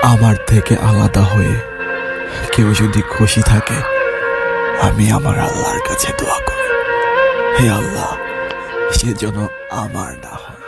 আমার থেকে আলাদা হয়ে কেউ যদি খুশি থাকে, আমি আমার আল্লাহর কাছে দোয়া করি, হে আল্লাহ, সে যেন আমার না হয়।